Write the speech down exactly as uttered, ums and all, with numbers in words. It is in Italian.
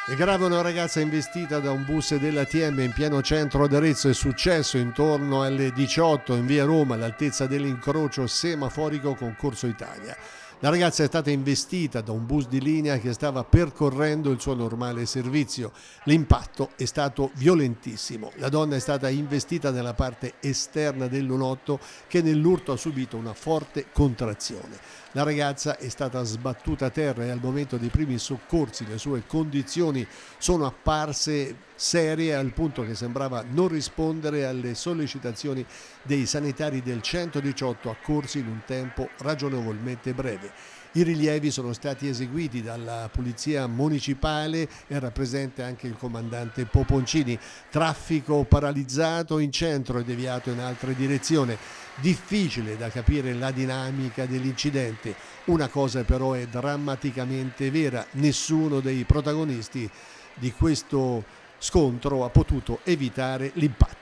È grave una ragazza investita da un bus dell'A T M in pieno centro ad Arezzo. È successo intorno alle diciotto in via Roma, all'altezza dell'incrocio semaforico con Corso Italia. La ragazza è stata investita da un bus di linea che stava percorrendo il suo normale servizio. L'impatto è stato violentissimo. La donna è stata investita nella parte esterna del lunotto che nell'urto ha subito una forte contrazione. La ragazza è stata sbattuta a terra e al momento dei primi soccorsi le sue condizioni sono apparse serie al punto che sembrava non rispondere alle sollecitazioni dei sanitari del centodiciotto accorsi in un tempo ragionevolmente breve. I rilievi sono stati eseguiti dalla polizia municipale, era presente anche il comandante Poponcini. Traffico paralizzato in centro e deviato in altre direzioni. Difficile da capire la dinamica dell'incidente. Una cosa però è drammaticamente vera: nessuno dei protagonisti di questo scontro ha potuto evitare l'impatto.